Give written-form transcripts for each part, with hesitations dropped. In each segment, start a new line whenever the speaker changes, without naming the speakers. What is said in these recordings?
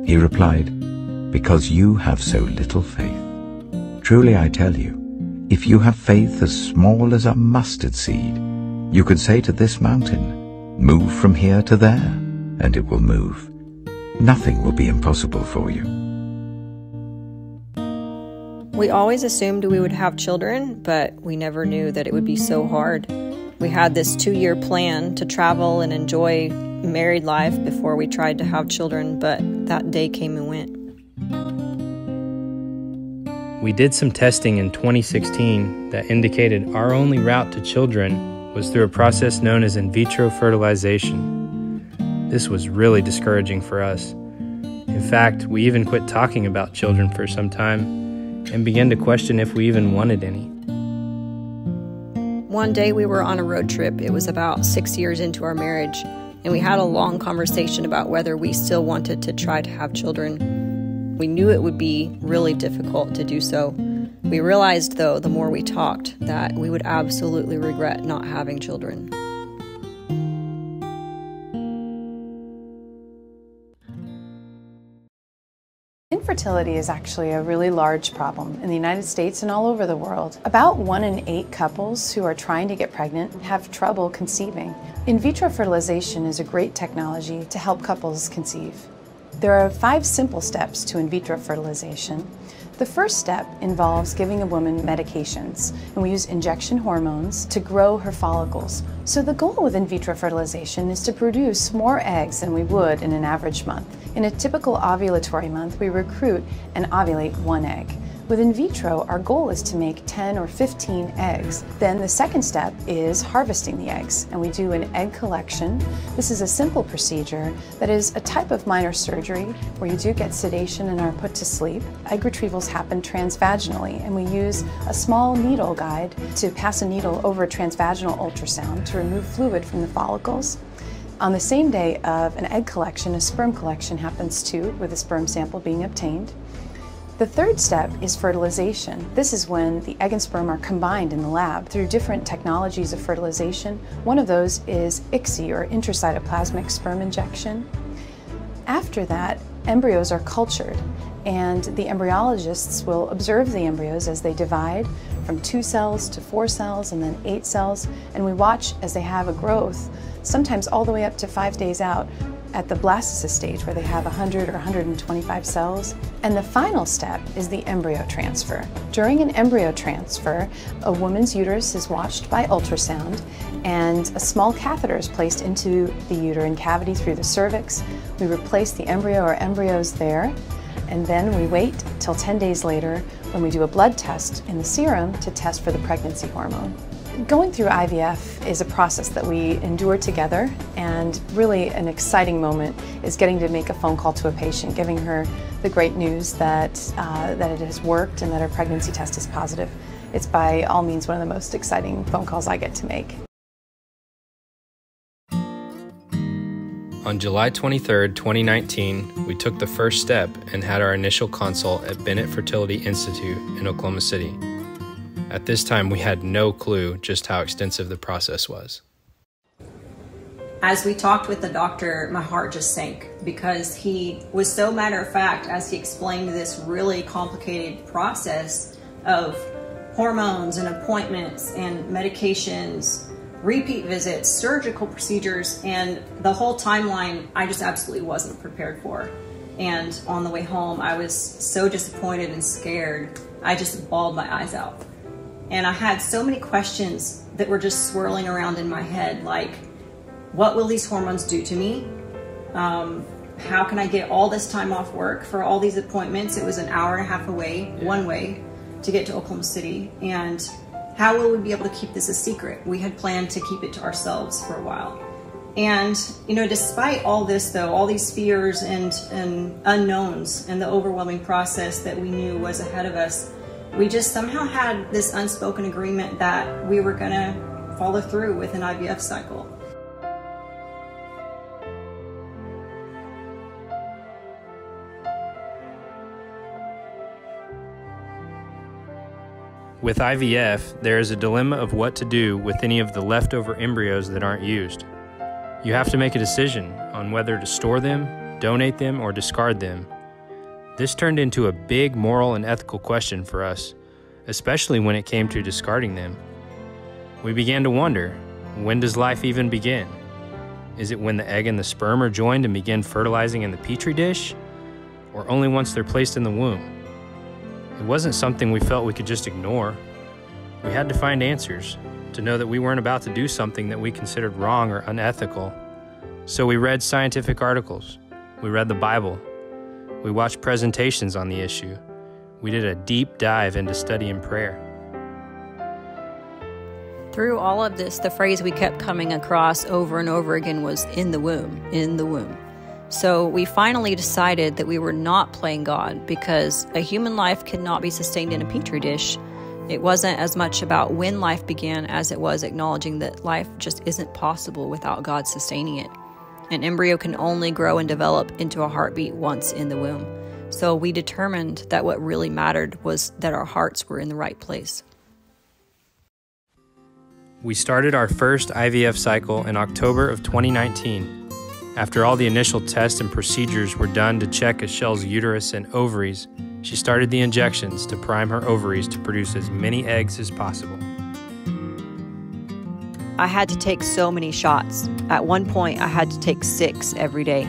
He replied, "Because you have so little faith. Truly I tell you, if you have faith as small as a mustard seed, you could say to this mountain, 'Move from here to there,' and it will move. Nothing will be impossible for you."
We always assumed we would have children, but we never knew that it would be so hard. We had this 2-year plan to travel and enjoy married life before we tried to have children, but that day came and went.
We did some testing in 2016 that indicated our only route to children was through a process known as in vitro fertilization. This was really discouraging for us. In fact, we even quit talking about children for some time and began to question if we even wanted any.
One day we were on a road trip. It was about 6 years into our marriage, and we had a long conversation about whether we still wanted to try to have children. We knew it would be really difficult to do so. We realized, though, the more we talked, that we would absolutely regret not having children.
Infertility is actually a really large problem in the United States and all over the world. About 1 in 8 couples who are trying to get pregnant have trouble conceiving. In vitro fertilization is a great technology to help couples conceive. There are 5 simple steps to in vitro fertilization. The first step involves giving a woman medications, and we use injection hormones to grow her follicles. So the goal with in vitro fertilization is to produce more eggs than we would in an average month. In a typical ovulatory month, we recruit and ovulate 1 egg. With in vitro, our goal is to make 10 or 15 eggs. Then the second step is harvesting the eggs, and we do an egg collection. This is a simple procedure that is a type of minor surgery where you do get sedation and are put to sleep. Egg retrievals happen transvaginally, and we use a small needle guide to pass a needle over a transvaginal ultrasound to remove fluid from the follicles. On the same day of an egg collection, a sperm collection happens too, with a sperm sample being obtained. The third step is fertilization. This is when the egg and sperm are combined in the lab through different technologies of fertilization. One of those is ICSI, or intracytoplasmic sperm injection. After that, embryos are cultured, and the embryologists will observe the embryos as they divide from 2 cells to 4 cells and then 8 cells, and we watch as they have a growth, sometimes all the way up to 5 days out, at the blastocyst stage where they have 100 or 125 cells. And the final step is the embryo transfer. During an embryo transfer, a woman's uterus is watched by ultrasound, and a small catheter is placed into the uterine cavity through the cervix. We replace the embryo or embryos there, and then we wait till 10 days later when we do a blood test in the serum to test for the pregnancy hormone. Going through IVF is a process that we endure together, and really an exciting moment is getting to make a phone call to a patient, giving her the great news that it has worked and that her pregnancy test is positive. It's by all means one of the most exciting phone calls I get to make.
On July 23, 2019, we took the first step and had our initial consult at Bennett Fertility Institute in Oklahoma City. At this time, we had no clue just how extensive the process was.
As we talked with the doctor, my heart just sank because he was so matter of fact as he explained this really complicated process of hormones and appointments and medications, repeat visits, surgical procedures, and the whole timeline I just absolutely wasn't prepared for. And on the way home, I was so disappointed and scared, I just bawled my eyes out. And I had so many questions that were just swirling around in my head, like, what will these hormones do to me? How can I get all this time off work for all these appointments? It was an hour and a half away, one way, to get to Oklahoma City. And how will we be able to keep this a secret? We had planned to keep it to ourselves for a while. And, you know, despite all this though, all these fears and unknowns and the overwhelming process that we knew was ahead of us, we just somehow had this unspoken agreement that we were gonna follow through with an IVF cycle.
With IVF, there is a dilemma of what to do with any of the leftover embryos that aren't used. You have to make a decision on whether to store them, donate them, or discard them, This turned into a big moral and ethical question for us, especially when it came to discarding them. We began to wonder, when does life even begin? Is it when the egg and the sperm are joined and begin fertilizing in the petri dish, or only once they're placed in the womb? It wasn't something we felt we could just ignore. We had to find answers, to know that we weren't about to do something that we considered wrong or unethical. So we read scientific articles, we read the Bible, we watched presentations on the issue, we did a deep dive into study and prayer.
Through all of this, the phrase we kept coming across over and over again was in the womb, in the womb. So we finally decided that we were not playing God, because a human life cannot be sustained in a petri dish. It wasn't as much about when life began as it was acknowledging that life just isn't possible without God sustaining it. An embryo can only grow and develop into a heartbeat once in the womb. So we determined that what really mattered was that our hearts were in the right place.
We started our first IVF cycle in October of 2019. After all the initial tests and procedures were done to check Achelle's uterus and ovaries, she started the injections to prime her ovaries to produce as many eggs as possible.
I had to take so many shots. At one point, I had to take 6 every day.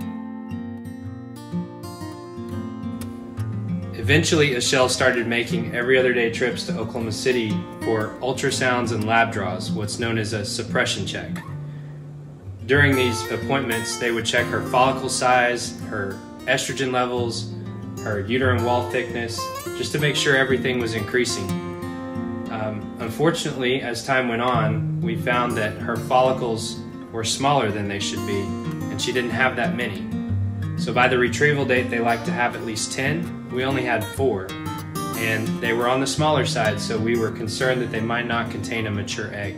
Eventually, Achelle started making every other day trips to Oklahoma City for ultrasounds and lab draws, what's known as a suppression check. During these appointments, they would check her follicle size, her estrogen levels, her uterine wall thickness, just to make sure everything was increasing. Unfortunately, as time went on, we found that her follicles were smaller than they should be, and she didn't have that many. So by the retrieval date, they like to have at least 10. We only had 4, and they were on the smaller side, so we were concerned that they might not contain a mature egg.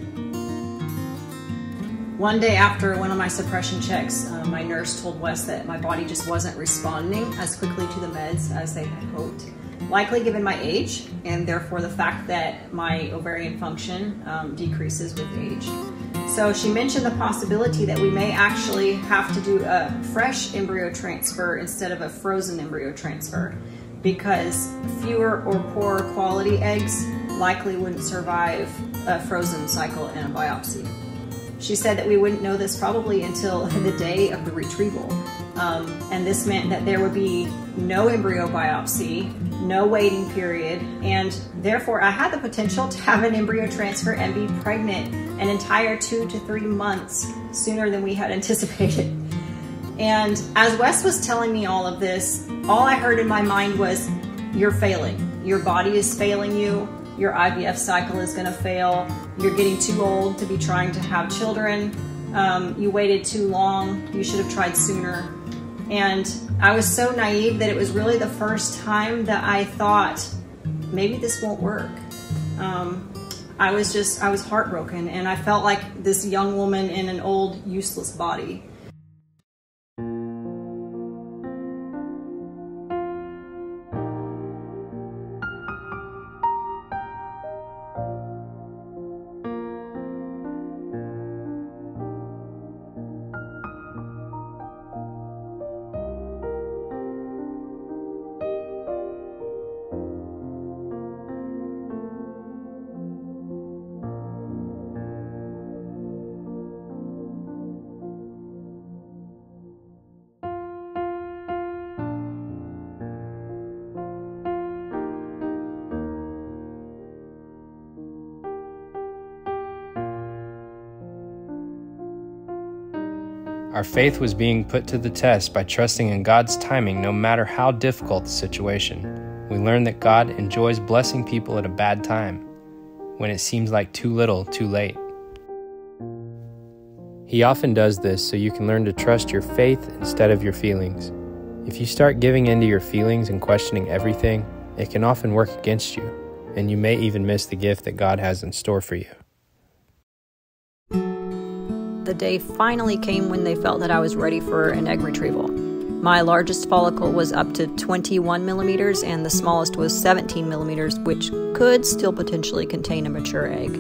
One day after one of my suppression checks, my nurse told Wes that my body just wasn't responding as quickly to the meds as they had hoped. Likely given my age, and therefore the fact that my ovarian function decreases with age. So she mentioned the possibility that we may actually have to do a fresh embryo transfer instead of a frozen embryo transfer, because fewer or poorer quality eggs likely wouldn't survive a frozen cycle and a biopsy. She said that we wouldn't know this probably until the day of the retrieval. And this meant that there would be no embryo biopsy, no waiting period, and therefore I had the potential to have an embryo transfer and be pregnant an entire 2 to 3 months sooner than we had anticipated. And as Wes was telling me all of this, all I heard in my mind was, you're failing. Your body is failing you. Your IVF cycle is going to fail. You're getting too old to be trying to have children. You waited too long. You should have tried sooner. And I was so naive that it was really the first time that I thought, maybe this won't work. I was heartbroken, and I felt like this young woman in an old, useless body.
Our faith was being put to the test by trusting in God's timing no matter how difficult the situation. We learned that God enjoys blessing people at a bad time, when it seems like too little, too late. He often does this so you can learn to trust your faith instead of your feelings. If you start giving in to your feelings and questioning everything, it can often work against you, and you may even miss the gift that God has in store for you.
The day finally came when they felt that I was ready for an egg retrieval. My largest follicle was up to 21 millimeters and the smallest was 17 millimeters, which could still potentially contain a mature egg.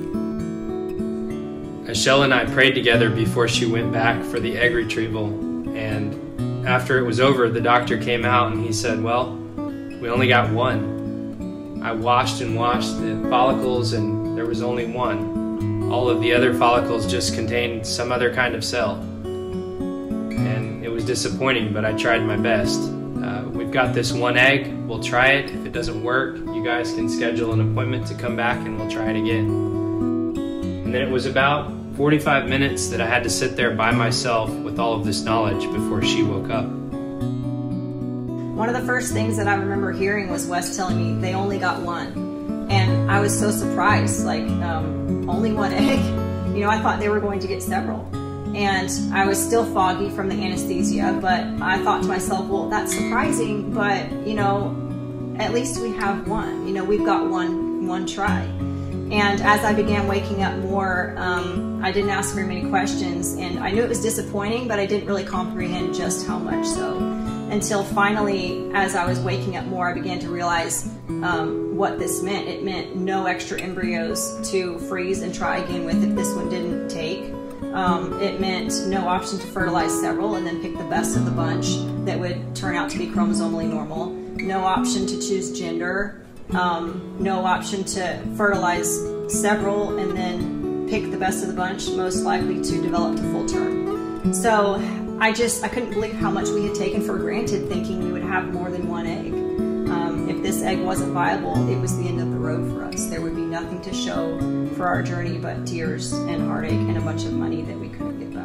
Achelle and I prayed together before she went back for the egg retrieval, and after it was over, the doctor came out and he said, well, we only got one. I washed and washed the follicles and there was only one. All of the other follicles just contained some other kind of cell. And it was disappointing, but I tried my best. We've got this one egg. We'll try it. If it doesn't work, you guys can schedule an appointment to come back and we'll try it again. And then it was about 45 minutes that I had to sit there by myself with all of this knowledge before she woke up.
One of the first things that I remember hearing was Wes telling me they only got one. And I was so surprised, like, only one egg? You know, I thought they were going to get several. And I was still foggy from the anesthesia, but I thought to myself, well, that's surprising, but, you know, at least we have one. You know, we've got one try. And as I began waking up more, I didn't ask very many questions, and I knew it was disappointing, but I didn't really comprehend just how much so. Until finally, as I was waking up more, I began to realize what this meant. It meant no extra embryos to freeze and try again with if this one didn't take. It meant no option to fertilize several and then pick the best of the bunch that would turn out to be chromosomally normal. No option to choose gender. No option to fertilize several and then pick the best of the bunch, most likely to develop to full term. So I couldn't believe how much we had taken for granted, thinking we would have more than one egg. If this egg wasn't viable, it was the end of the road for us. There would be nothing to show for our journey but tears and heartache and a bunch of money that we couldn't get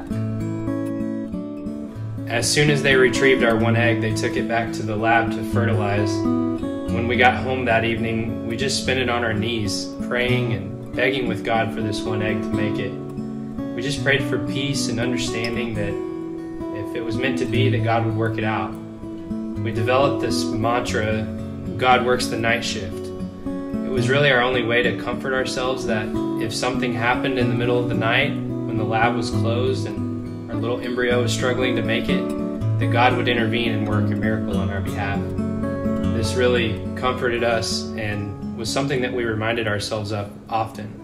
back.
As soon as they retrieved our one egg, they took it back to the lab to fertilize. When we got home that evening, we just spent it on our knees, praying and begging with God for this one egg to make it. We just prayed for peace and understanding that if it was meant to be, that God would work it out. We developed this mantra, God works the night shift. It was really our only way to comfort ourselves that if something happened in the middle of the night when the lab was closed and our little embryo was struggling to make it, that God would intervene and work a miracle on our behalf. This really comforted us and was something that we reminded ourselves of often.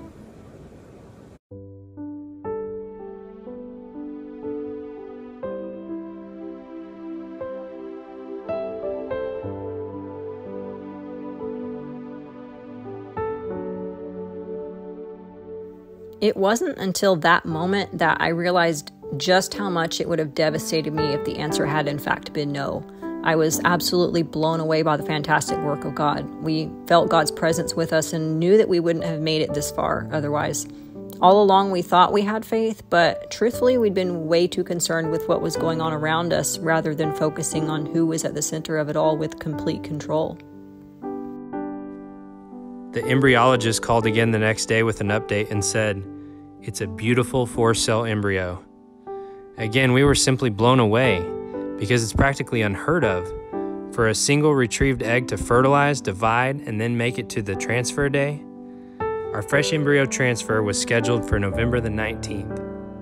It wasn't until that moment that I realized just how much it would have devastated me if the answer had in fact been no. I was absolutely blown away by the fantastic work of God. We felt God's presence with us and knew that we wouldn't have made it this far otherwise. All along we thought we had faith, but truthfully we'd been way too concerned with what was going on around us rather than focusing on who was at the center of it all with complete control.
The embryologist called again the next day with an update and said, "It's a beautiful 4-cell embryo." Again, we were simply blown away because it's practically unheard of for a single retrieved egg to fertilize, divide, and then make it to the transfer day. Our fresh embryo transfer was scheduled for November the 19th.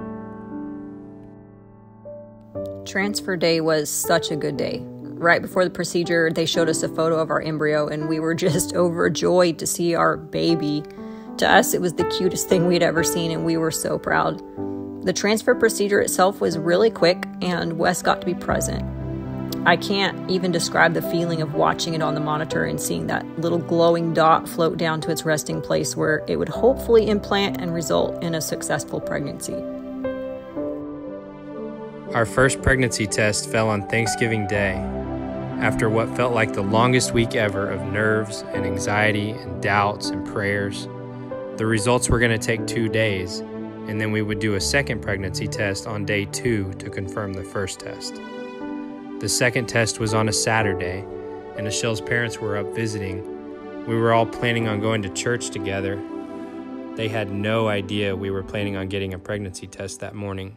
Transfer day was such a good day. Right before the procedure, they showed us a photo of our embryo, and we were just overjoyed to see our baby. To us, it was the cutest thing we'd ever seen, and we were so proud. The transfer procedure itself was really quick, and Wes got to be present. I can't even describe the feeling of watching it on the monitor and seeing that little glowing dot float down to its resting place where it would hopefully implant and result in a successful pregnancy.
Our first pregnancy test fell on Thanksgiving Day, after what felt like the longest week ever of nerves and anxiety and doubts and prayers. The results were going to take 2 days, and then we would do a second pregnancy test on day 2 to confirm the first test. The second test was on a Saturday, and Michelle's parents were up visiting. We were all planning on going to church together. They had no idea we were planning on getting a pregnancy test that morning.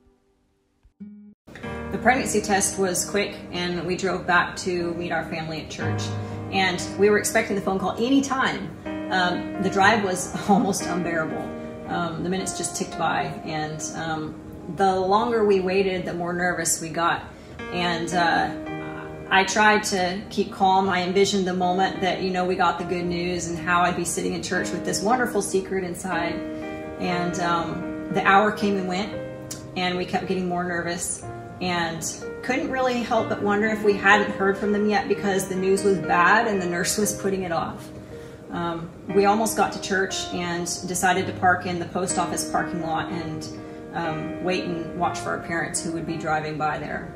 The pregnancy test was quick, and we drove back to meet our family at church. And we were expecting the phone call any time. The drive was almost unbearable. The minutes just ticked by, and the longer we waited, the more nervous we got. And I tried to keep calm. I envisioned the moment that, we got the good news and how I'd be sitting in church with this wonderful secret inside. And the hour came and went, and we kept getting more nervous. And couldn't really help but wonder if we hadn't heard from them yet because the news was bad and the nurse was putting it off. We almost got to church and decided to park in the post office parking lot and wait and watch for our parents who would be driving by there.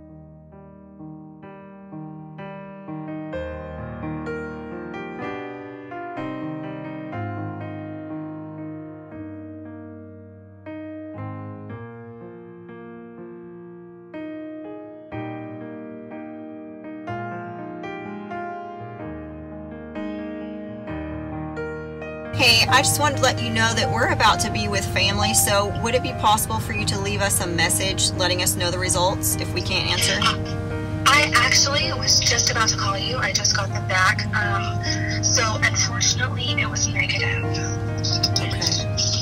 Hey, I just wanted to let you know that we're about to be with family, so would it be possible for you to leave us a message letting us know the results if we can't answer?
I actually was just about to call you. I just got them back. So unfortunately, it was negative.
Okay.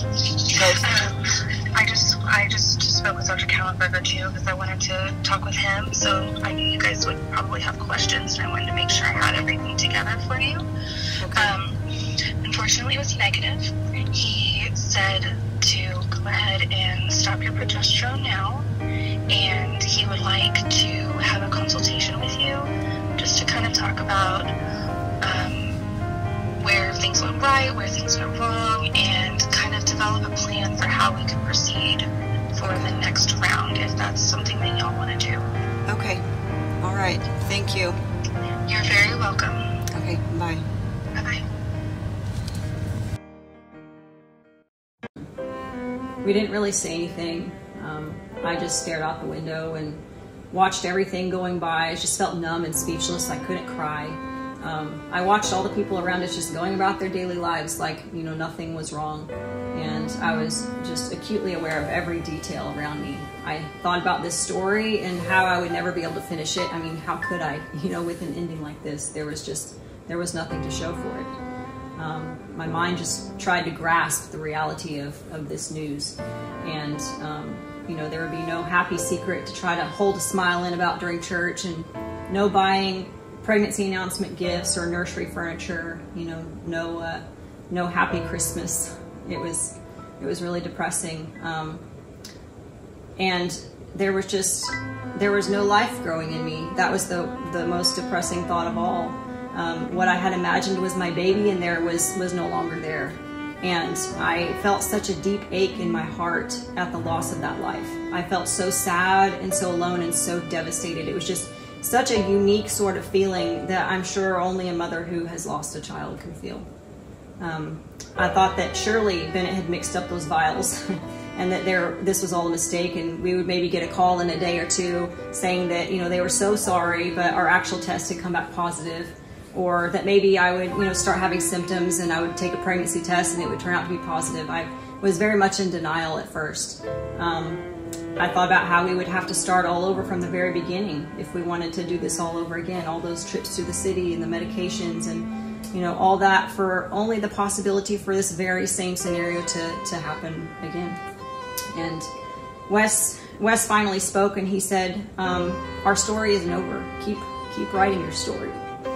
I just spoke with Dr. Kallenberger too because I wanted to talk with him. So I knew you guys would probably have questions, and I wanted to make sure I had everything together for you.
Okay.
Unfortunately, it was negative. He said to go ahead and stop your progesterone now, and he would like to have a consultation with you just to kind of talk about where things went right, where things went wrong, and kind of develop a plan for how we could proceed for the next round, if that's something that y'all want to do.
Okay. All right. Thank you.
You're very welcome.
Okay. Bye.
Bye-bye.
We didn't really say anything. I just stared out the window and watched everything going by. I just felt numb and speechless. I couldn't cry. I watched all the people around us just going about their daily lives like, you know, nothing was wrong. And I was just acutely aware of every detail around me. I thought about this story and how I would never be able to finish it. I mean, how could I, you know, with an ending like this? There was nothing to show for it. My mind just tried to grasp the reality of this news. And, you know, there would be no happy secret to try to hold a smile in about during church, and no buying pregnancy announcement gifts or nursery furniture, you know, no happy Christmas. It was really depressing. And there was no life growing in me. That was the most depressing thought of all. What I had imagined was my baby, and there was no longer there. And I felt such a deep ache in my heart at the loss of that life. I felt so sad and so alone and so devastated. It was just such a unique sort of feeling that I'm sure only a mother who has lost a child can feel. I thought that surely Bennett had mixed up those vials and that this was all a mistake, and we would maybe get a call in a day or two saying that, you know, they were so sorry, but our actual test had come back positive. Or that maybe I would, you know, start having symptoms and I would take a pregnancy test and it would turn out to be positive. I was very much in denial at first. I thought about how we would have to start all over from the very beginning if we wanted to do this all over again. All those trips to the city and the medications and, you know, all that for only the possibility for this very same scenario to happen again. And Wes finally spoke, and he said, our story isn't over. Keep writing your story.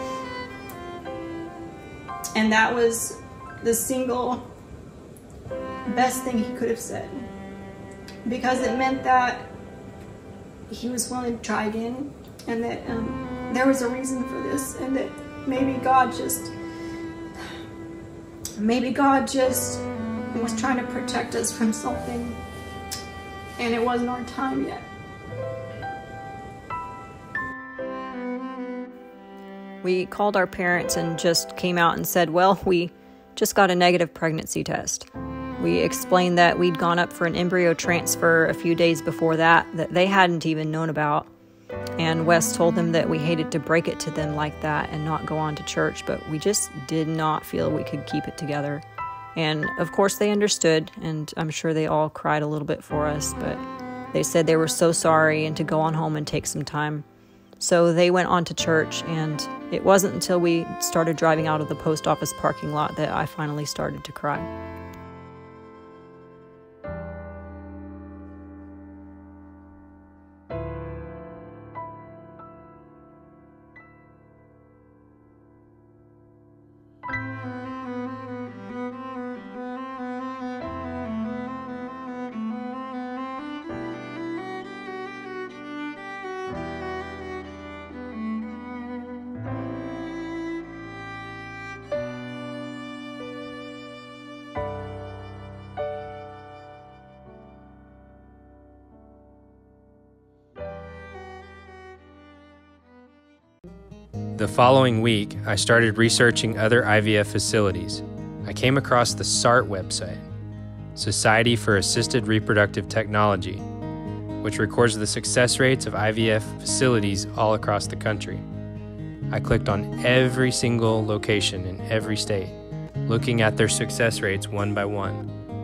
And that was the single best thing he could have said, because it meant that he was willing to try again, and that there was a reason for this, and that maybe God just was trying to protect us from something, and it wasn't our time yet. We called our parents and just came out and said, well, we just got a negative pregnancy test. We explained that we'd gone up for an embryo transfer a few days before that they hadn't even known about. And Wes told them that we hated to break it to them like that and not go on to church, but we just did not feel we could keep it together. And of course they understood, and I'm sure they all cried a little bit for us, but they said they were so sorry and to go on home and take some time. So they went on to church, and it wasn't until we started driving out of the post office parking lot that I finally started to cry.
The following week, I started researching other IVF facilities. I came across the SART website, Society for Assisted Reproductive Technology, which records the success rates of IVF facilities all across the country. I clicked on every single location in every state, looking at their success rates one by one.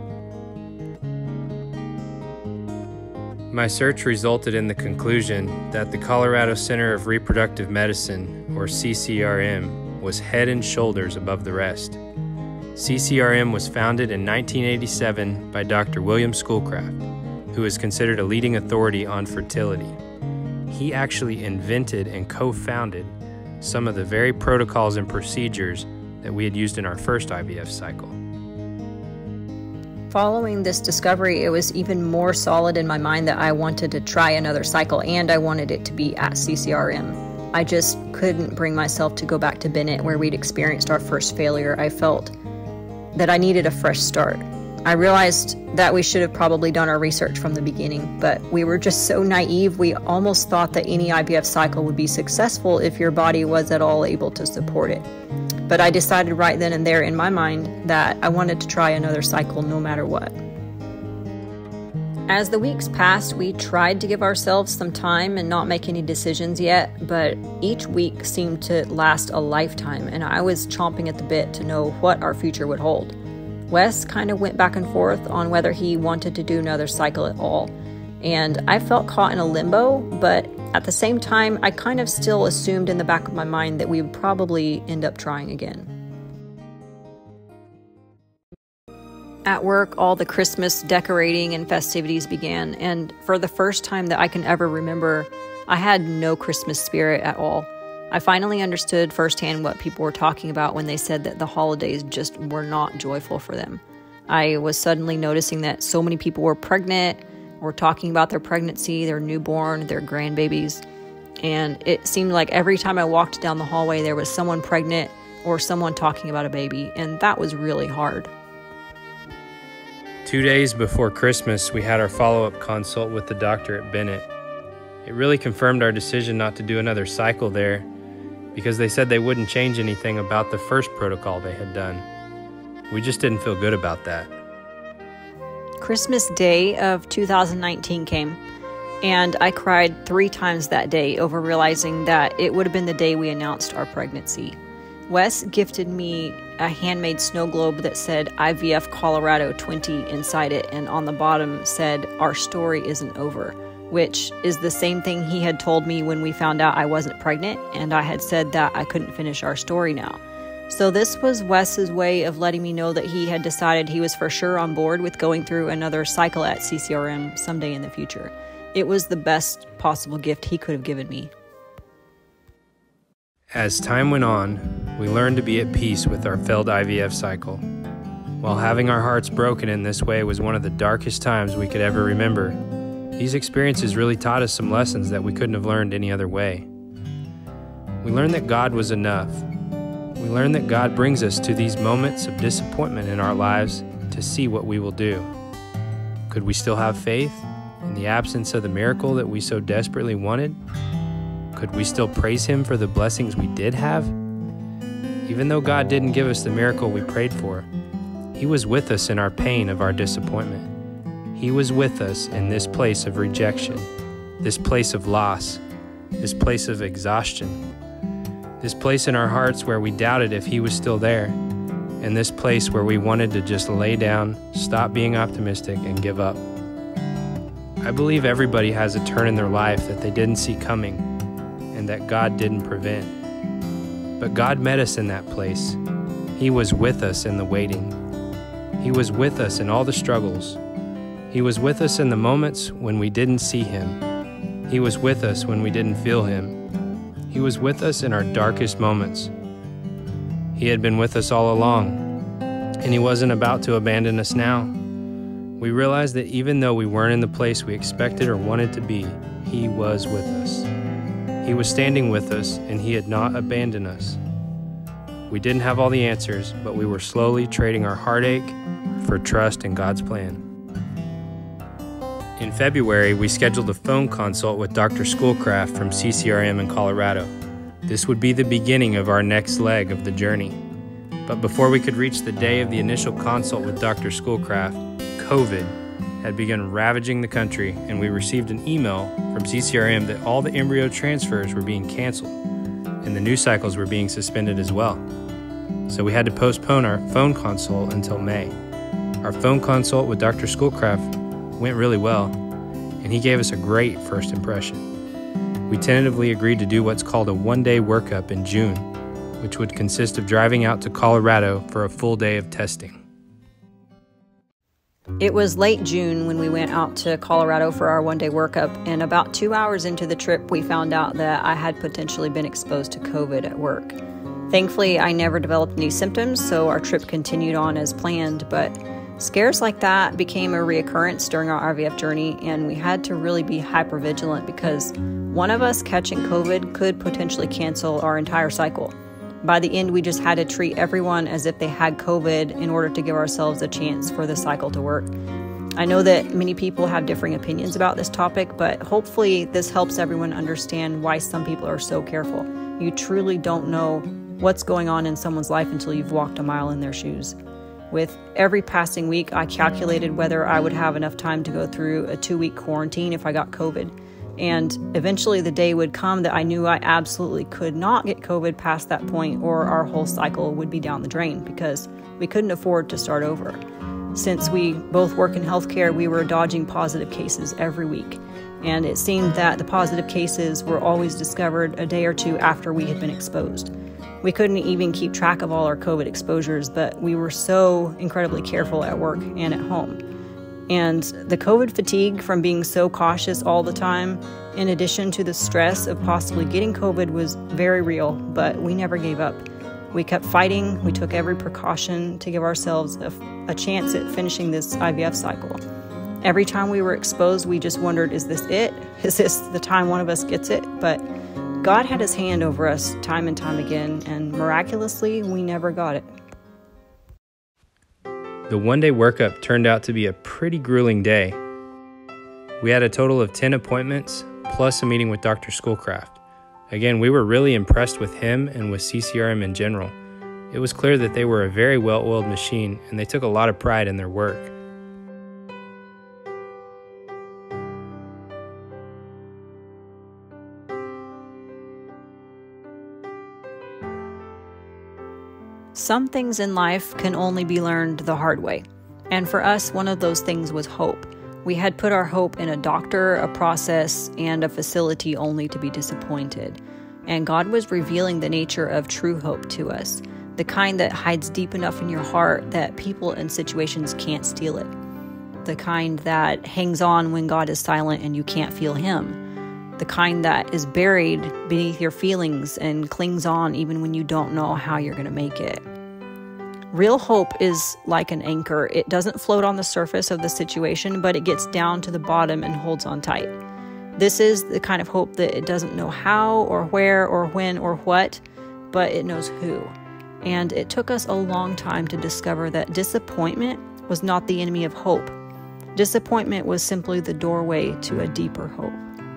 My search resulted in the conclusion that the Colorado Center of Reproductive Medicine, or CCRM, was head and shoulders above the rest. CCRM was founded in 1987 by Dr. William Schoolcraft, who is considered a leading authority on fertility. He actually invented and co-founded some of the very protocols and procedures that we had used in our first IVF cycle.
Following this discovery, it was even more solid in my mind that I wanted to try another cycle, and I wanted it to be at CCRM. I just couldn't bring myself to go back to Bennett where we'd experienced our first failure. I felt that I needed a fresh start. I realized that we should have probably done our research from the beginning, but we were just so naive. We almost thought that any IVF cycle would be successful if your body was at all able to support it. But I decided right then and there in my mind that I wanted to try another cycle no matter what. As the weeks passed, we tried to give ourselves some time and not make any decisions yet, but each week seemed to last a lifetime, and I was chomping at the bit to know what our future would hold. Wes kind of went back and forth on whether he wanted to do another cycle at all, and I felt caught in a limbo, but at the same time, I kind of still assumed in the back of my mind that we would probably end up trying again. At work, all the Christmas decorating and festivities began, and for the first time that I can ever remember, I had no Christmas spirit at all. I finally understood firsthand what people were talking about when they said that the holidays just were not joyful for them. I was suddenly noticing that so many people were pregnant, or talking about their pregnancy, their newborn, their grandbabies, and it seemed like every time I walked down the hallway there was someone pregnant or someone talking about a baby, and that was really hard.
2 days before Christmas, we had our follow-up consult with the doctor at Bennett. It really confirmed our decision not to do another cycle there, because they said they wouldn't change anything about the first protocol they had done. We just didn't feel good about that.
Christmas Day of 2019 came, and I cried 3 times that day over realizing that it would have been the day we announced our pregnancy. Wes gifted me a handmade snow globe that said IVF Colorado 20 inside it, and on the bottom said, "Our story isn't over," which is the same thing he had told me when we found out I wasn't pregnant, and I had said that I couldn't finish our story now. So this was Wes's way of letting me know that he had decided he was for sure on board with going through another cycle at CCRM someday in the future. It was the best possible gift he could have given me.
As time went on, we learned to be at peace with our failed IVF cycle. While having our hearts broken in this way was one of the darkest times we could ever remember, these experiences really taught us some lessons that we couldn't have learned any other way. We learned that God was enough. We learned that God brings us to these moments of disappointment in our lives to see what we will do. Could we still have faith in the absence of the miracle that we so desperately wanted? Could we still praise Him for the blessings we did have? Even though God didn't give us the miracle we prayed for, He was with us in our pain of our disappointment. He was with us in this place of rejection, this place of loss, this place of exhaustion, this place in our hearts where we doubted if He was still there, and this place where we wanted to just lay down, stop being optimistic, and give up. I believe everybody has a turn in their life that they didn't see coming and that God didn't prevent. But God met us in that place. He was with us in the waiting. He was with us in all the struggles. He was with us in the moments when we didn't see Him. He was with us when we didn't feel Him. He was with us in our darkest moments. He had been with us all along, and He wasn't about to abandon us now. We realized that even though we weren't in the place we expected or wanted to be, He was with us. He was standing with us, and He had not abandoned us. We didn't have all the answers, but we were slowly trading our heartache for trust in God's plan. In February, we scheduled a phone consult with Dr. Schoolcraft from CCRM in Colorado. This would be the beginning of our next leg of the journey. But before we could reach the day of the initial consult with Dr. Schoolcraft, COVID had begun ravaging the country, and we received an email from CCRM that all the embryo transfers were being canceled, and the new cycles were being suspended as well. So we had to postpone our phone consult until May. Our phone consult with Dr. Schoolcraft went really well, and he gave us a great first impression. We tentatively agreed to do what's called a one-day workup in June, which would consist of driving out to Colorado for a full day of testing.
It was late June when we went out to Colorado for our one-day workup, and about 2 hours into the trip, we found out that I had potentially been exposed to COVID at work. Thankfully, I never developed any symptoms, so our trip continued on as planned, but scares like that became a reoccurrence during our IVF journey, and we had to really be hypervigilant because one of us catching COVID could potentially cancel our entire cycle. By the end, we just had to treat everyone as if they had COVID in order to give ourselves a chance for the cycle to work. I know that many people have differing opinions about this topic, but hopefully this helps everyone understand why some people are so careful. You truly don't know what's going on in someone's life until you've walked a mile in their shoes. With every passing week, I calculated whether I would have enough time to go through a 2-week quarantine if I got COVID. And eventually the day would come that I knew I absolutely could not get COVID past that point, or our whole cycle would be down the drain because we couldn't afford to start over. Since we both work in healthcare, we were dodging positive cases every week. And it seemed that the positive cases were always discovered a day or two after we had been exposed. We couldn't even keep track of all our COVID exposures, but we were so incredibly careful at work and at home. And the COVID fatigue from being so cautious all the time, in addition to the stress of possibly getting COVID, was very real, but we never gave up. We kept fighting. We took every precaution to give ourselves a chance at finishing this IVF cycle. Every time we were exposed, we just wondered, is this it? Is this the time one of us gets it? But God had his hand over us time and time again, and miraculously, we never got it.
The one-day workup turned out to be a pretty grueling day. We had a total of 10 appointments, plus a meeting with Dr. Schoolcraft. Again, we were really impressed with him and with CCRM in general. It was clear that they were a very well-oiled machine, and they took a lot of pride in their work.
Some things in life can only be learned the hard way. And for us, one of those things was hope. We had put our hope in a doctor, a process, and a facility only to be disappointed. And God was revealing the nature of true hope to us, the kind that hides deep enough in your heart that people and situations can't steal it, the kind that hangs on when God is silent and you can't feel Him, the kind that is buried beneath your feelings and clings on even when you don't know how you're going to make it. Real hope is like an anchor. It doesn't float on the surface of the situation, but it gets down to the bottom and holds on tight. This is the kind of hope that it doesn't know how or where or when or what, but it knows who. And it took us a long time to discover that disappointment was not the enemy of hope. Disappointment was simply the doorway to a deeper hope.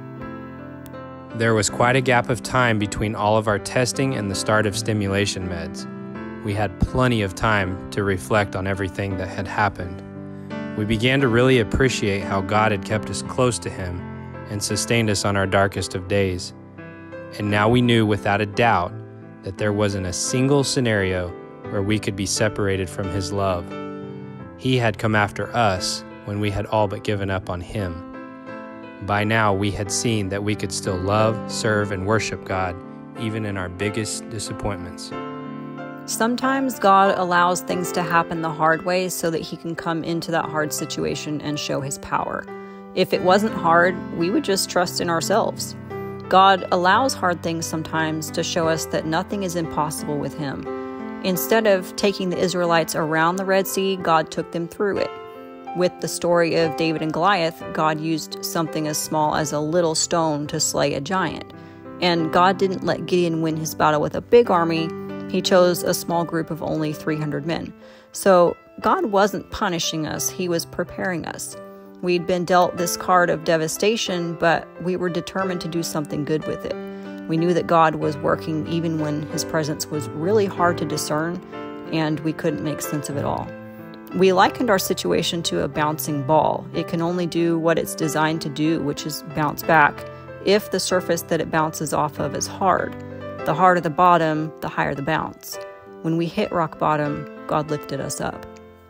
There was quite a gap of time between all of our testing and the start of stimulation meds. We had plenty of time to reflect on everything that had happened. We began to really appreciate how God had kept us close to Him and sustained us on our darkest of days. And now we knew without a doubt that there wasn't a single scenario where we could be separated from His love. He had come after us when we had all but given up on Him. By now, we had seen that we could still love, serve, and worship God, even in our biggest disappointments.
Sometimes God allows things to happen the hard way so that He can come into that hard situation and show His power. If it wasn't hard, we would just trust in ourselves. God allows hard things sometimes to show us that nothing is impossible with Him. Instead of taking the Israelites around the Red Sea, God took them through it. With the story of David and Goliath, God used something as small as a little stone to slay a giant. And God didn't let Gideon win his battle with a big army. He chose a small group of only 300 men. So God wasn't punishing us, He was preparing us. We'd been dealt this card of devastation, but we were determined to do something good with it. We knew that God was working even when his presence was really hard to discern and we couldn't make sense of it all. We likened our situation to a bouncing ball. It can only do what it's designed to do, which is bounce back, if the surface that it bounces off of is hard. The harder the bottom, the higher the bounce. When we hit rock bottom, God lifted us up.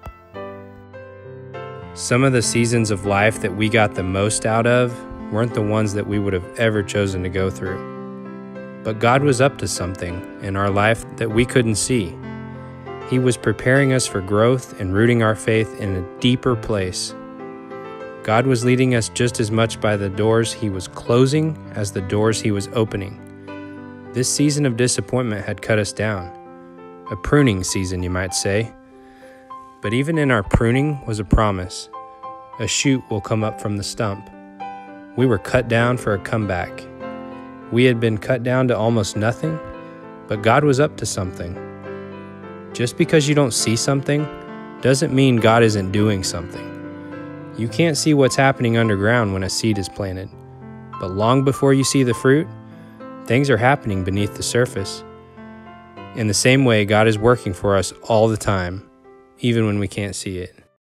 Some of the seasons of life that we got the most out of weren't the ones that we would have ever chosen to go through. But God was up to something in our life that we couldn't see. He was preparing us for growth and rooting our faith in a deeper place. God was leading us just as much by the doors he was closing as the doors he was opening. This season of disappointment had cut us down. A pruning season, you might say. But even in our pruning was a promise. A shoot will come up from the stump. We were cut down for a comeback. We had been cut down to almost nothing, but God was up to something. Just because you don't see something doesn't mean God isn't doing something. You can't see what's happening underground when a seed is planted, but long before you see the fruit, things are happening beneath the surface. In the same way, God is working for us all the time, even when we can't see it.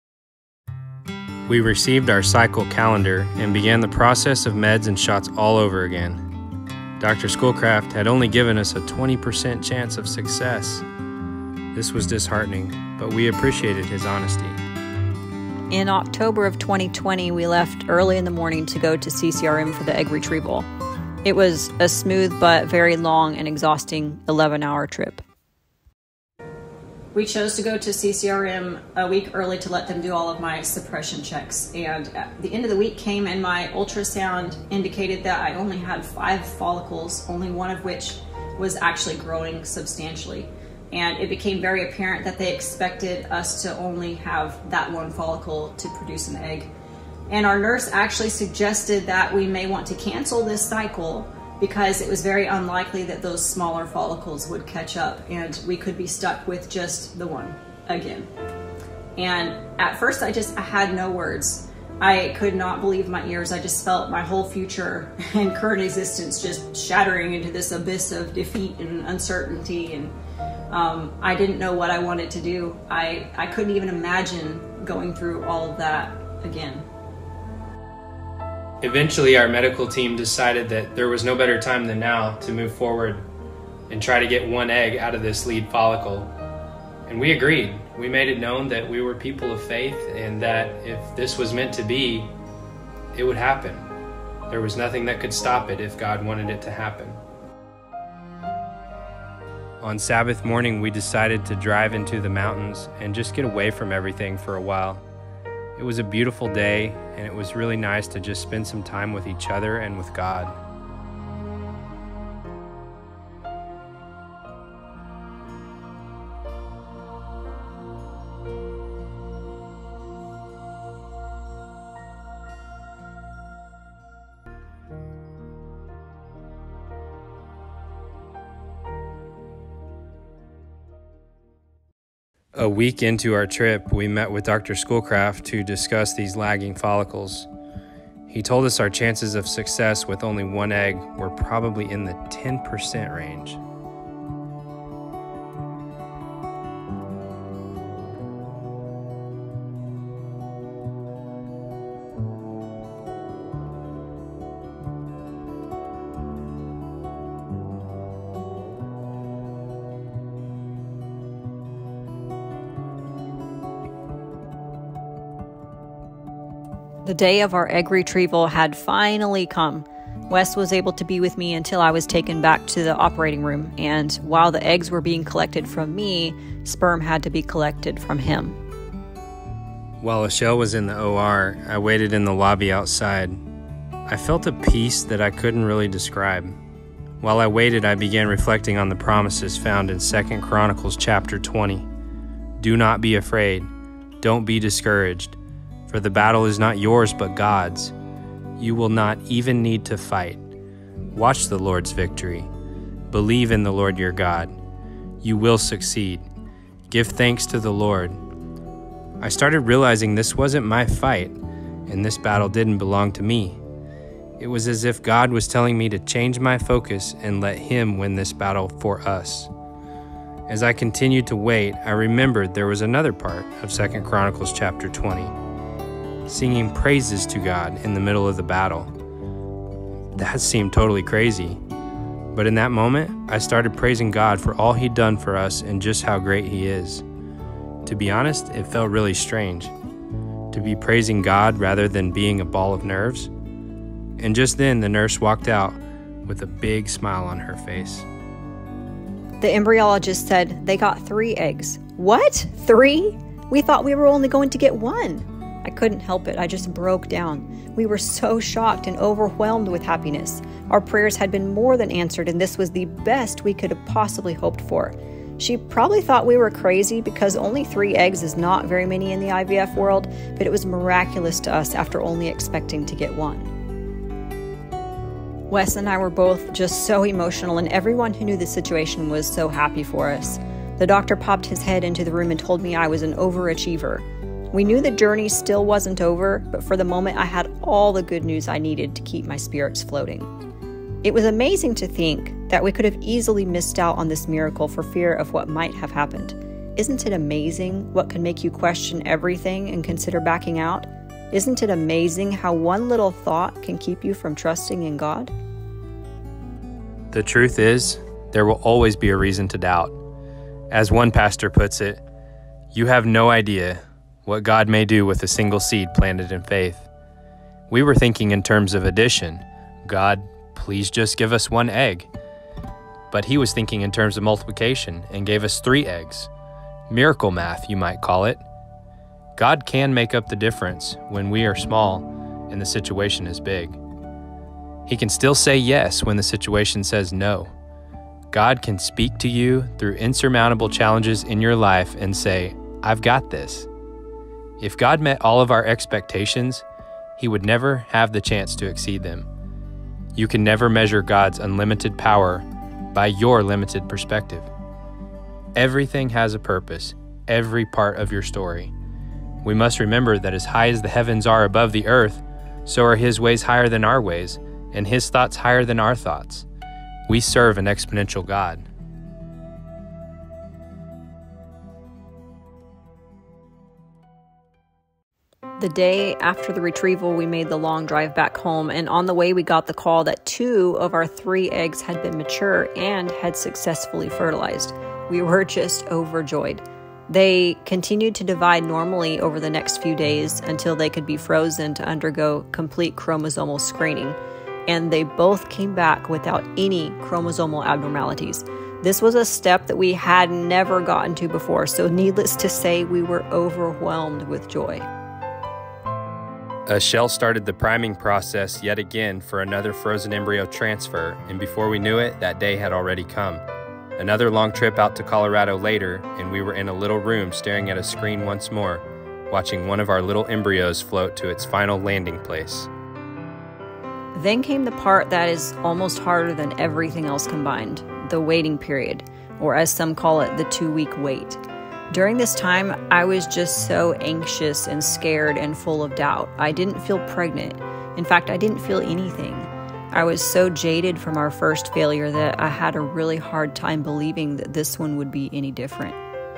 We received our cycle calendar and began the process of meds and shots all over again. Dr. Schoolcraft had only given us a 20% chance of success. This was disheartening, but we appreciated his honesty.
In October of 2020, we left early in the morning to go to CCRM for the egg retrieval. It was a smooth but very long and exhausting 11-hour trip. We chose to go to CCRM a week early to let them do all of my suppression checks. And at the end of the week came and my ultrasound indicated that I only had 5 follicles, only one of which was actually growing substantially. And it became very apparent that they expected us to only have that one follicle to produce an egg. And our nurse actually suggested that we may want to cancel this cycle because it was very unlikely that those smaller follicles would catch up and we could be stuck with just the one again. And at first I had no words. I could not believe my ears. I just felt my whole future and current existence just shattering into this abyss of defeat and uncertainty. And I didn't know what I wanted to do. I couldn't even imagine going through all of that again.
Eventually, our medical team decided that there was no better time than now to move forward and try to get one egg out of this lead follicle. And we agreed. We made it known that we were people of faith and that if this was meant to be, it would happen. There was nothing that could stop it if God wanted it to happen. On Sabbath morning, we decided to drive into the mountains and just get away from everything for a while. It was a beautiful day, and it was really nice to just spend some time with each other and with God. A week into our trip, we met with Dr. Schoolcraft to discuss these lagging follicles. He told us our chances of success with only one egg were probably in the 10% range.
The day of our egg retrieval had finally come. Wes was able to be with me until I was taken back to the operating room, and while the eggs were being collected from me, sperm had to be collected from him.
While Michelle was in the OR, I waited in the lobby outside. I felt a peace that I couldn't really describe. While I waited, I began reflecting on the promises found in 2 Chronicles chapter 20. Do not be afraid. Don't be discouraged. For the battle is not yours but God's. You will not even need to fight. Watch the Lord's victory. Believe in the Lord your God. You will succeed. Give thanks to the Lord. I started realizing this wasn't my fight, and this battle didn't belong to me. It was as if God was telling me to change my focus and let Him win this battle for us. As I continued to wait, I remembered there was another part of 2 Chronicles chapter 20, singing praises to God in the middle of the battle. That seemed totally crazy, but in that moment, I started praising God for all He'd done for us and just how great He is. To be honest, it felt really strange to be praising God rather than being a ball of nerves. And just then, the nurse walked out with a big smile on her face.
The embryologist said they got 3 eggs. What? 3? We thought we were only going to get 1. I couldn't help it. I just broke down. We were so shocked and overwhelmed with happiness. Our prayers had been more than answered, and this was the best we could have possibly hoped for. She probably thought we were crazy because only 3 eggs is not very many in the IVF world, but it was miraculous to us after only expecting to get 1. Wes and I were both just so emotional, and everyone who knew the situation was so happy for us. The doctor popped his head into the room and told me I was an overachiever. We knew the journey still wasn't over, but for the moment I had all the good news I needed to keep my spirits floating. It was amazing to think that we could have easily missed out on this miracle for fear of what might have happened. Isn't it amazing what can make you question everything and consider backing out? Isn't it amazing how one little thought can keep you from trusting in God?
The truth is, there will always be a reason to doubt. As one pastor puts it, you have no idea what God may do with a single seed planted in faith. We were thinking in terms of addition. God, please just give us 1 egg. But He was thinking in terms of multiplication and gave us 3 eggs. Miracle math, you might call it. God can make up the difference when we are small and the situation is big. He can still say yes when the situation says no. God can speak to you through insurmountable challenges in your life and say, I've got this. If God met all of our expectations, He would never have the chance to exceed them. You can never measure God's unlimited power by your limited perspective. Everything has a purpose, every part of your story. We must remember that as high as the heavens are above the earth, so are His ways higher than our ways, and His thoughts higher than our thoughts. We serve an exponential God.
The day after the retrieval, we made the long drive back home, and on the way we got the call that 2 of our 3 eggs had been mature and had successfully fertilized. We were just overjoyed. They continued to divide normally over the next few days until they could be frozen to undergo complete chromosomal screening, and they both came back without any chromosomal abnormalities. This was a step that we had never gotten to before, so needless to say, we were overwhelmed with joy.
A shell started the priming process yet again for another frozen embryo transfer, and before we knew it, that day had already come. Another long trip out to Colorado later, and we were in a little room staring at a screen once more, watching one of our little embryos float to its final landing place.
Then came the part that is almost harder than everything else combined, the waiting period, or as some call it, the 2-week wait. During this time, I was just so anxious and scared and full of doubt. I didn't feel pregnant. In fact, I didn't feel anything. I was so jaded from our first failure that I had a really hard time believing that this one would be any different.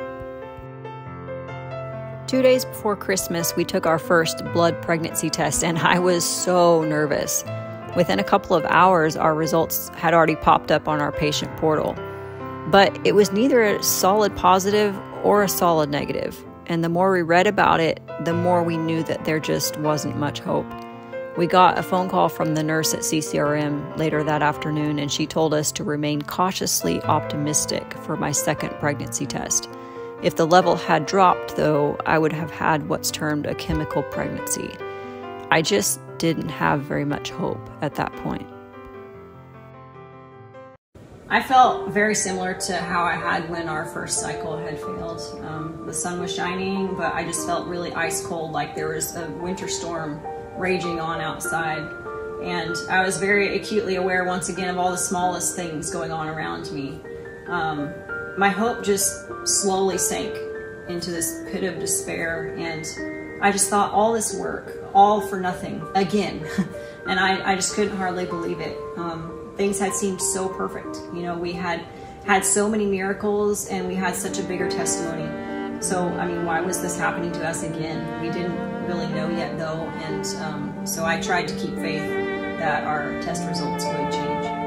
2 days before Christmas, we took our first blood pregnancy test, and I was so nervous. Within a couple of hours, our results had already popped up on our patient portal. But it was neither a solid positive or a solid negative. And the more we read about it, the more we knew that there just wasn't much hope. We got a phone call from the nurse at CCRM later that afternoon, and she told us to remain cautiously optimistic for my second pregnancy test. If the level had dropped, though, I would have had what's termed a chemical pregnancy. I just didn't have very much hope at that point. I felt very similar to how I had when our first cycle had failed. The sun was shining, but I just felt really ice cold, like there was a winter storm raging on outside. And I was very acutely aware once again of all the smallest things going on around me. My hope just slowly sank into this pit of despair, and I just thought all this work, all for nothing, again. And I just couldn't hardly believe it. Things had seemed so perfect. You know, we had so many miracles, and we had such a bigger testimony. So, I mean, why was this happening to us again? We didn't really know yet, though, and so I tried to keep faith that our test results would change.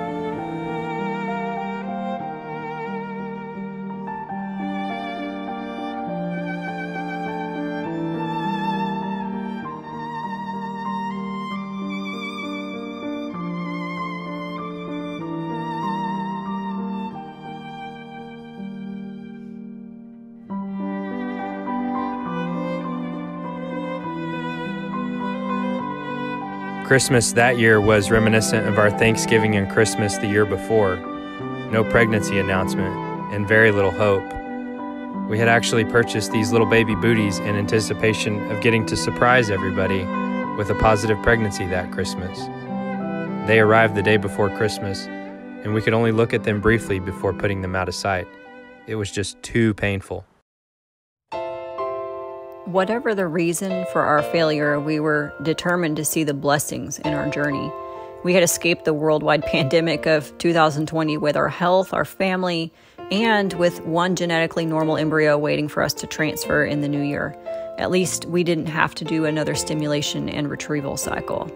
Christmas that year was reminiscent of our Thanksgiving and Christmas the year before. No pregnancy announcement and very little hope. We had actually purchased these little baby booties in anticipation of getting to surprise everybody with a positive pregnancy that Christmas. They arrived the day before Christmas, and we could only look at them briefly before putting them out of sight. It was just too painful.
Whatever the reason for our failure, we were determined to see the blessings in our journey. We had escaped the worldwide pandemic of 2020 with our health, our family, and with one genetically normal embryo waiting for us to transfer in the new year. At least we didn't have to do another stimulation and retrieval cycle.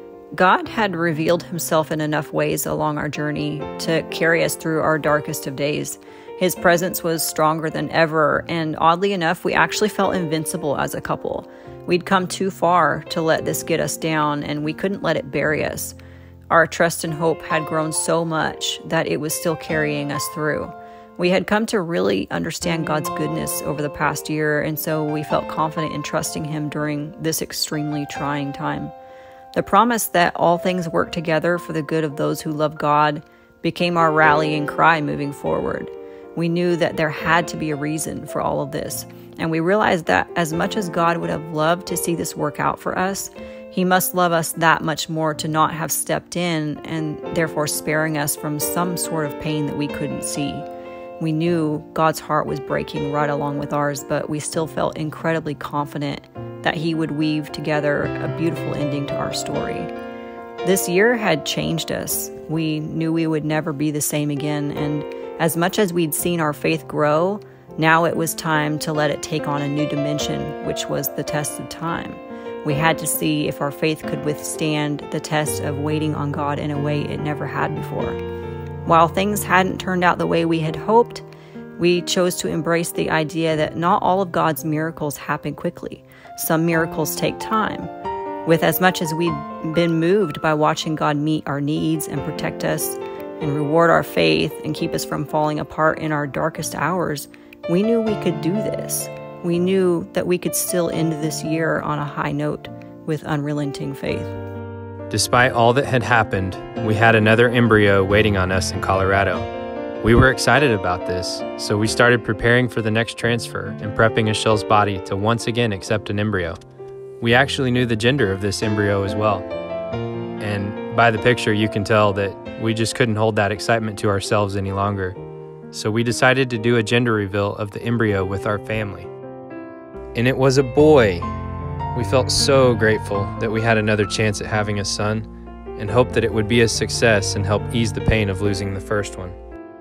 God had revealed himself in enough ways along our journey to carry us through our darkest of days. His presence was stronger than ever, and oddly enough, we actually felt invincible as a couple. We'd come too far to let this get us down, and we couldn't let it bury us. Our trust and hope had grown so much that it was still carrying us through. We had come to really understand God's goodness over the past year, and so we felt confident in trusting him during this extremely trying time. The promise that all things work together for the good of those who love God became our rallying cry moving forward. We knew that there had to be a reason for all of this, and we realized that as much as God would have loved to see this work out for us, he must love us that much more to not have stepped in and therefore sparing us from some sort of pain that we couldn't see. We knew God's heart was breaking right along with ours, but we still felt incredibly confident that he would weave together a beautiful ending to our story. This year had changed us. We knew we would never be the same again, and as much as we'd seen our faith grow, now it was time to let it take on a new dimension, which was the test of time. We had to see if our faith could withstand the test of waiting on God in a way it never had before. While things hadn't turned out the way we had hoped, we chose to embrace the idea that not all of God's miracles happen quickly. Some miracles take time. With as much as we'd been moved by watching God meet our needs and protect us and reward our faith and keep us from falling apart in our darkest hours, we knew we could do this. We knew that we could still end this year on a high note with unrelenting faith.
Despite all that had happened, we had another embryo waiting on us in Colorado. We were excited about this, so we started preparing for the next transfer and prepping Michelle's body to once again accept an embryo. We actually knew the gender of this embryo as well. And by the picture, you can tell that we just couldn't hold that excitement to ourselves any longer. So we decided to do a gender reveal of the embryo with our family. And it was a boy. We felt so grateful that we had another chance at having a son and hoped that it would be a success and help ease the pain of losing the first one.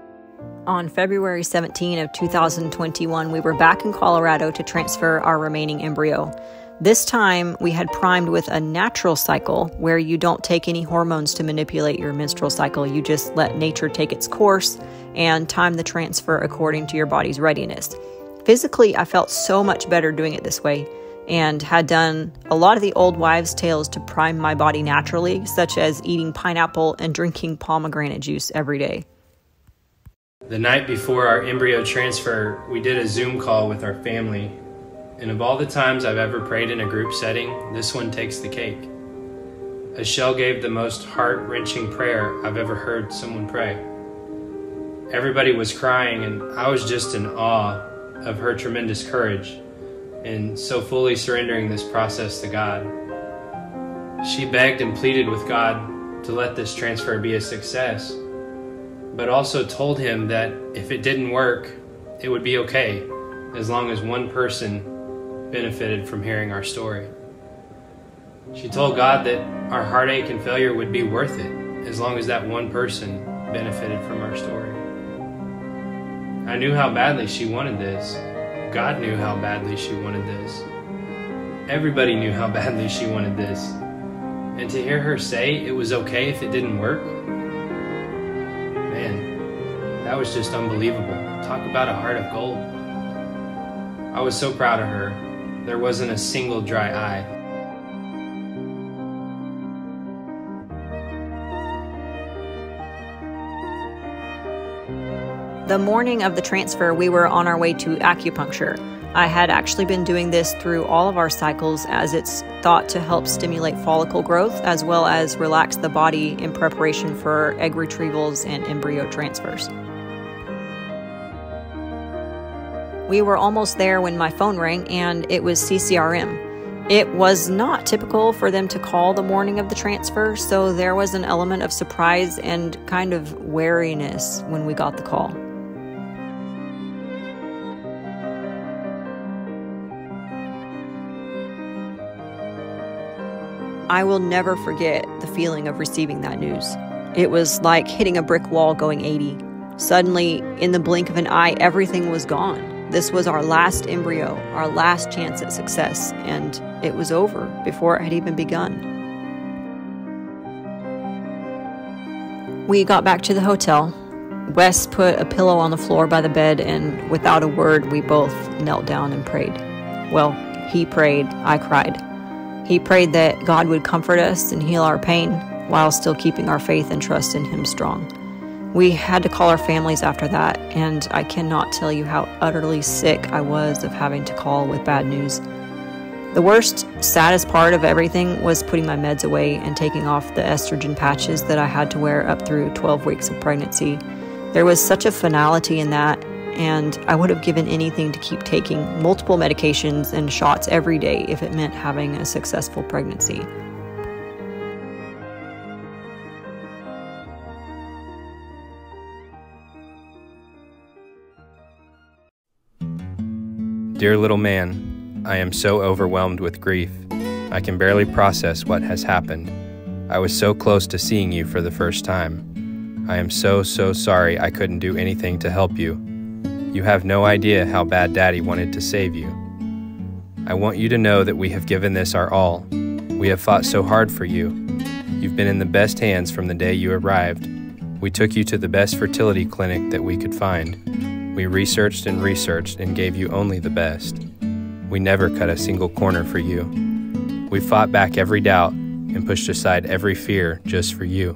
On February 17 of 2021, we were back in Colorado to transfer our remaining embryo. This time, we had primed with a natural cycle where you don't take any hormones to manipulate your menstrual cycle. You just let nature take its course and time the transfer according to your body's readiness. Physically, I felt so much better doing it this way and had done a lot of the old wives' tales to prime my body naturally, such as eating pineapple and drinking pomegranate juice every day.
The night before our embryo transfer, we did a Zoom call with our family. And of all the times I've ever prayed in a group setting, this one takes the cake. Michelle gave the most heart-wrenching prayer I've ever heard someone pray. Everybody was crying, and I was just in awe of her tremendous courage and so fully surrendering this process to God. She begged and pleaded with God to let this transfer be a success, but also told him that if it didn't work, it would be okay, as long as one person benefited from hearing our story. She told God that our heartache and failure would be worth it as long as that one person benefited from our story. I knew how badly she wanted this. God knew how badly she wanted this. Everybody knew how badly she wanted this. And to hear her say it was okay if it didn't work, man, that was just unbelievable. Talk about a heart of gold. I was so proud of her. There wasn't a single dry eye.
The morning of the transfer, we were on our way to acupuncture. I had actually been doing this through all of our cycles, as it's thought to help stimulate follicle growth as well as relax the body in preparation for egg retrievals and embryo transfers. We were almost there when my phone rang, and it was CCRM. It was not typical for them to call the morning of the transfer, so there was an element of surprise and kind of wariness when we got the call. I will never forget the feeling of receiving that news. It was like hitting a brick wall going 80. Suddenly, in the blink of an eye, everything was gone. This was our last embryo, our last chance at success, and it was over before it had even begun. We got back to the hotel. Wes put a pillow on the floor by the bed, and without a word, we both knelt down and prayed. Well, he prayed, I cried. He prayed that God would comfort us and heal our pain while still keeping our faith and trust in Him strong. We had to call our families after that, and I cannot tell you how utterly sick I was of having to call with bad news. The worst, saddest part of everything was putting my meds away and taking off the estrogen patches that I had to wear up through 12 weeks of pregnancy. There was such a finality in that, and I would have given anything to keep taking multiple medications and shots every day if it meant having a successful pregnancy.
Dear little man, I am so overwhelmed with grief. I can barely process what has happened. I was so close to seeing you for the first time. I am so sorry I couldn't do anything to help you. You have no idea how bad Daddy wanted to save you. I want you to know that we have given this our all. We have fought so hard for you. You've been in the best hands from the day you arrived. We took you to the best fertility clinic that we could find. We researched and gave you only the best. We never cut a single corner for you. We fought back every doubt and pushed aside every fear just for you.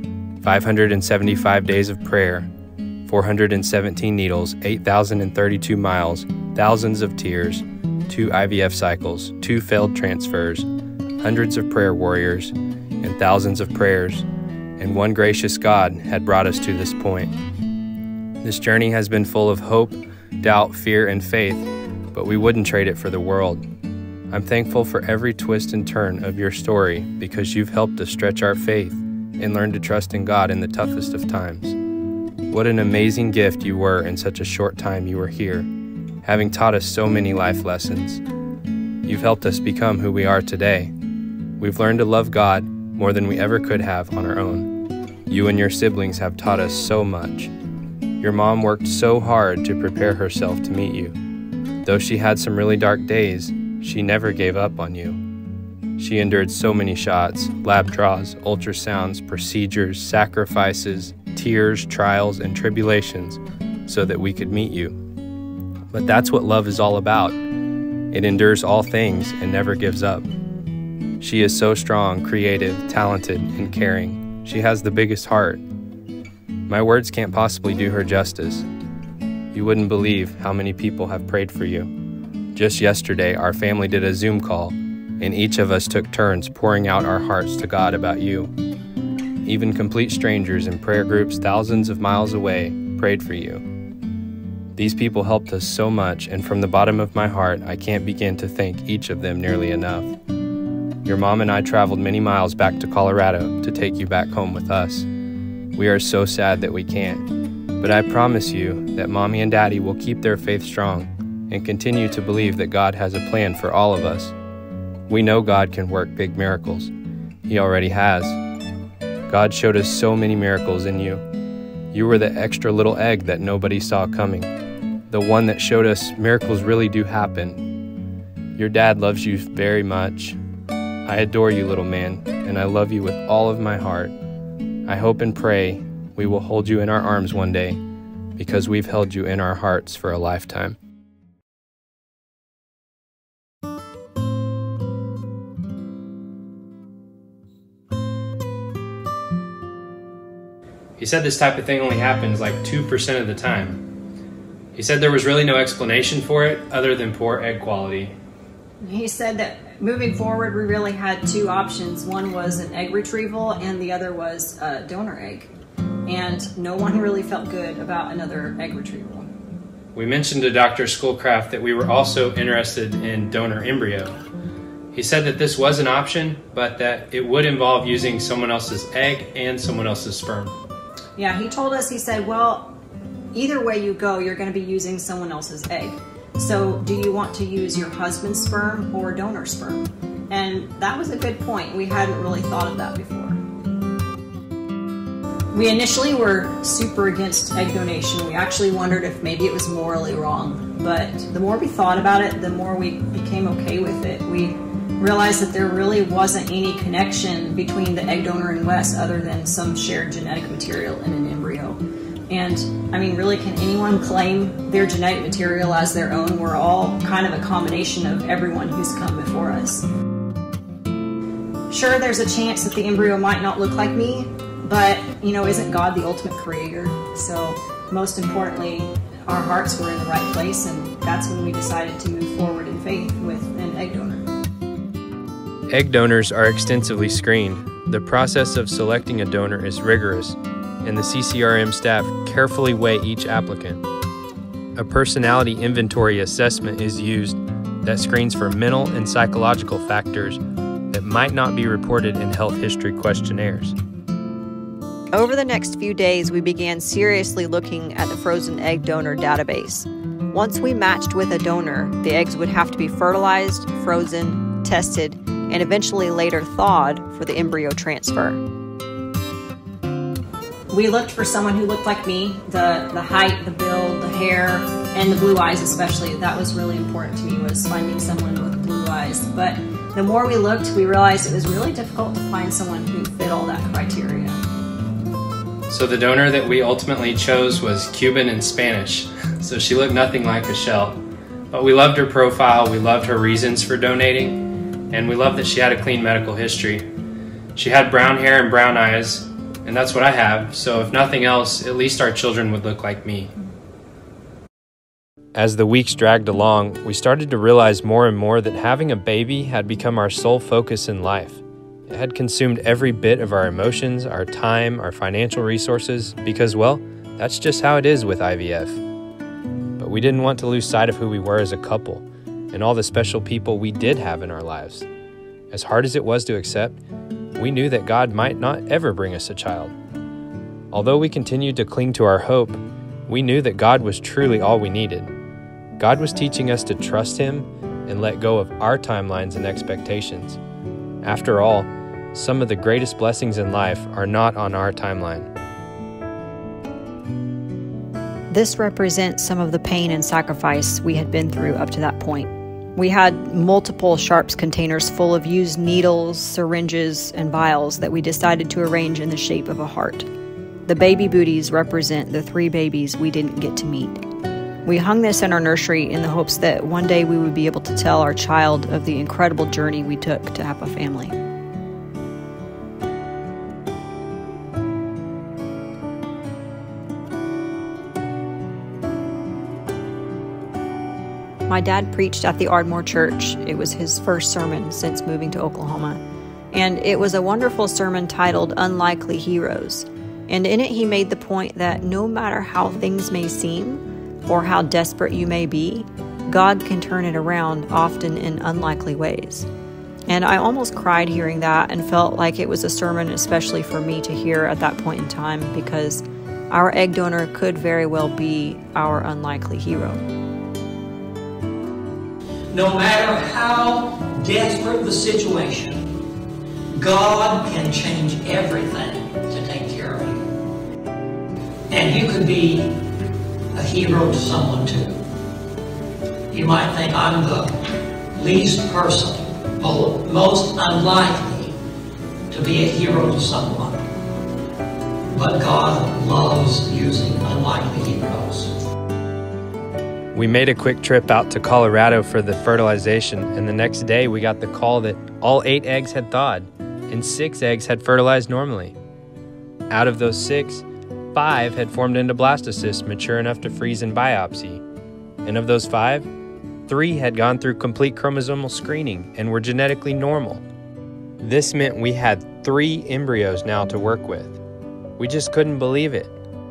575 days of prayer, 417 needles, 8,032 miles, thousands of tears, 2 IVF cycles, 2 failed transfers, hundreds of prayer warriors, and thousands of prayers, and one gracious God had brought us to this point. This journey has been full of hope, doubt, fear, and faith, but we wouldn't trade it for the world. I'm thankful for every twist and turn of your story because you've helped us stretch our faith and learn to trust in God in the toughest of times. What an amazing gift you were in such a short time you were here, having taught us so many life lessons. You've helped us become who we are today. We've learned to love God more than we ever could have on our own. You and your siblings have taught us so much. Your mom worked so hard to prepare herself to meet you. Though she had some really dark days, she never gave up on you. She endured so many shots, lab draws, ultrasounds, procedures, sacrifices, tears, trials, and tribulations so that we could meet you. But that's what love is all about. It endures all things and never gives up. She is so strong, creative, talented, and caring. She has the biggest heart. My words can't possibly do her justice. You wouldn't believe how many people have prayed for you. Just yesterday, our family did a Zoom call, and each of us took turns pouring out our hearts to God about you. Even complete strangers in prayer groups thousands of miles away prayed for you. These people helped us so much, and from the bottom of my heart, I can't begin to thank each of them nearly enough. Your mom and I traveled many miles back to Colorado to take you back home with us. We are so sad that we can't, but I promise you that Mommy and Daddy will keep their faith strong and continue to believe that God has a plan for all of us. We know God can work big miracles. He already has. God showed us so many miracles in you. You were the extra little egg that nobody saw coming. The one that showed us miracles really do happen. Your dad loves you very much. I adore you, little man, and I love you with all of my heart. I hope and pray we will hold you in our arms one day, because we've held you in our hearts for a lifetime. He said this type of thing only happens like 2% of the time. He said there was really no explanation for it other than poor egg quality.
He said that moving forward, we really had two options. One was an egg retrieval and the other was a donor egg. And no one really felt good about another egg retrieval.
We mentioned to Dr. Schoolcraft that we were also interested in donor embryo. He said that this was an option, but that it would involve using someone else's egg and someone else's sperm.
Yeah, he told us, he said, well, either way you go, you're going to be using someone else's egg. So do you want to use your husband's sperm or donor sperm? And that was a good point. We hadn't really thought of that before. We initially were super against egg donation. We actually wondered if maybe it was morally wrong. But the more we thought about it, the more we became okay with it. We realized that there really wasn't any connection between the egg donor and Wes other than some shared genetic material in an embryo. And I mean, really, can anyone claim their genetic material as their own? We're all kind of a combination of everyone who's come before us. Sure, there's a chance that the embryo might not look like me, but, you know, isn't God the ultimate creator? So most importantly, our hearts were in the right place, and that's when we decided to move forward in faith with an egg donor.
Egg donors are extensively screened. The process of selecting a donor is rigorous, and the CCRM staff carefully weigh each applicant. A personality inventory assessment is used that screens for mental and psychological factors that might not be reported in health history questionnaires.
Over the next few days, we began seriously looking at the frozen egg donor database. Once we matched with a donor, the eggs would have to be fertilized, frozen, tested, and eventually later thawed for the embryo transfer.
We looked for someone who looked like me, the height, the build, the hair, and the blue eyes especially. That was really important to me, was finding someone with blue eyes. But the more we looked, we realized it was really difficult to find someone who fit all that criteria.
So the donor that we ultimately chose was Cuban and Spanish, so she looked nothing like a Shelt. But we loved her profile, we loved her reasons for donating, and we loved that she had a clean medical history. She had brown hair and brown eyes, and that's what I have, so if nothing else, at least our children would look like me. As the weeks dragged along, we started to realize more and more that having a baby had become our sole focus in life. It had consumed every bit of our emotions, our time, our financial resources, because, well, that's just how it is with IVF. But we didn't want to lose sight of who we were as a couple and all the special people we did have in our lives. As hard as it was to accept, we knew that God might not ever bring us a child. Although we continued to cling to our hope, we knew that God was truly all we needed. God was teaching us to trust Him and let go of our timelines and expectations. After all, some of the greatest blessings in life are not on our timeline.
This represents some of the pain and sacrifice we had been through up to that point. We had multiple Sharps containers full of used needles, syringes, and vials that we decided to arrange in the shape of a heart. The baby booties represent the 3 babies we didn't get to meet. We hung this in our nursery in the hopes that one day we would be able to tell our child of the incredible journey we took to have a family. My dad preached at the Ardmore Church. It was his first sermon since moving to Oklahoma. And it was a wonderful sermon titled Unlikely Heroes. And in it he made the point that no matter how things may seem, or how desperate you may be, God can turn it around, often in unlikely ways. And I almost cried hearing that and felt like it was a sermon especially for me to hear at that point in time, because our egg donor could very well be our unlikely hero.
No matter how desperate the situation, God can change everything to take care of you. And you could be a hero to someone too. You might think, I'm the least person, most unlikely to be a hero to someone. But God loves using unlikely heroes.
We made a quick trip out to Colorado for the fertilization, and the next day we got the call that all 8 eggs had thawed, and 6 eggs had fertilized normally. Out of those 6, 5 had formed into blastocysts mature enough to freeze in biopsy. And of those 5, 3 had gone through complete chromosomal screening and were genetically normal. This meant we had 3 embryos now to work with. We just couldn't believe it.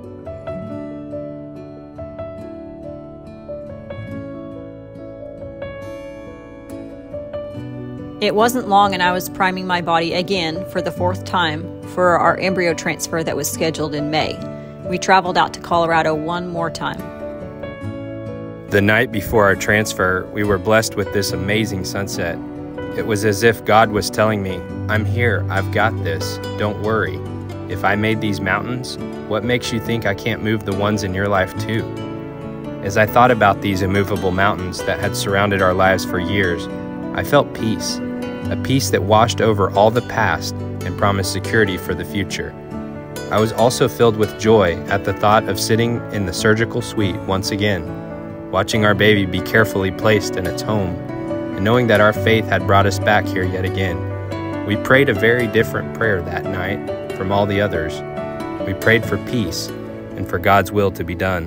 It wasn't long and I was priming my body again for the 4th time for our embryo transfer that was scheduled in May. We traveled out to Colorado one more time.
The night before our transfer, we were blessed with this amazing sunset. It was as if God was telling me, I'm here, I've got this, don't worry. If I made these mountains, what makes you think I can't move the ones in your life too? As I thought about these immovable mountains that had surrounded our lives for years, I felt peace, a peace that washed over all the past and promised security for the future. I was also filled with joy at the thought of sitting in the surgical suite once again, watching our baby be carefully placed in its home, and knowing that our faith had brought us back here yet again. We prayed a very different prayer that night from all the others. We prayed for peace and for God's will to be done.